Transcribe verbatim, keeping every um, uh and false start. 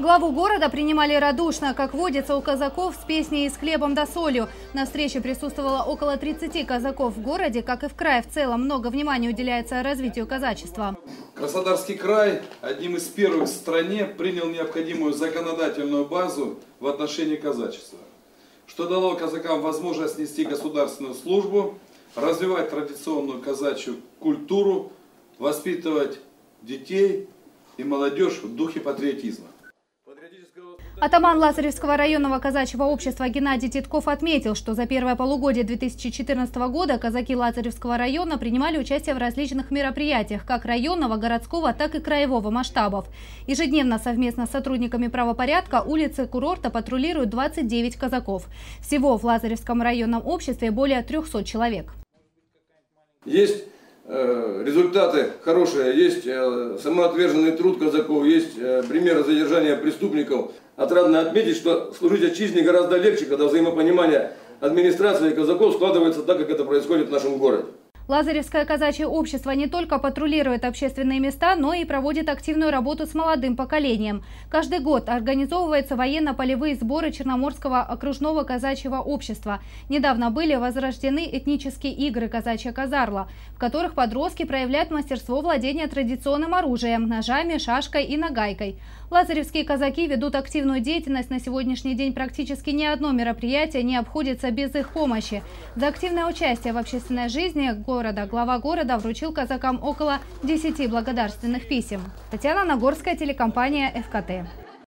Главу города принимали радушно, как водится у казаков, с песней и с хлебом да солью. На встрече присутствовало около тридцати казаков. В городе, как и в крае в целом, много внимания уделяется развитию казачества. Краснодарский край одним из первых в стране принял необходимую законодательную базу в отношении казачества, что дало казакам возможность нести государственную службу, развивать традиционную казачью культуру, воспитывать детей и молодежь в духе патриотизма. Атаман Лазаревского районного казачьего общества Геннадий Титков отметил, что за первое полугодие две тысячи четырнадцатого года казаки Лазаревского района принимали участие в различных мероприятиях как районного, городского, так и краевого масштабов. Ежедневно совместно с сотрудниками правопорядка улицы курорта патрулируют двадцать девять казаков. Всего в Лазаревском районном обществе более трёхсот человек. Есть э, результаты хорошие, есть э, самоотверженный труд казаков, есть э, примеры задержания преступников. Отрадно отметить, что служить отчизне гораздо легче, когда взаимопонимание администрации и казаков складывается так, как это происходит в нашем городе. Лазаревское казачье общество не только патрулирует общественные места, но и проводит активную работу с молодым поколением. Каждый год организовываются военно-полевые сборы Черноморского окружного казачьего общества. Недавно были возрождены этнические игры «Казачья казарла», в которых подростки проявляют мастерство владения традиционным оружием – ножами, шашкой и нагайкой. Лазаревские казаки ведут активную деятельность. На сегодняшний день практически ни одно мероприятие не обходится без их помощи. За активное участие в общественной жизни города глава города вручил казакам около десяти благодарственных писем. Татьяна Нагорская, телекомпания эф ка тэ.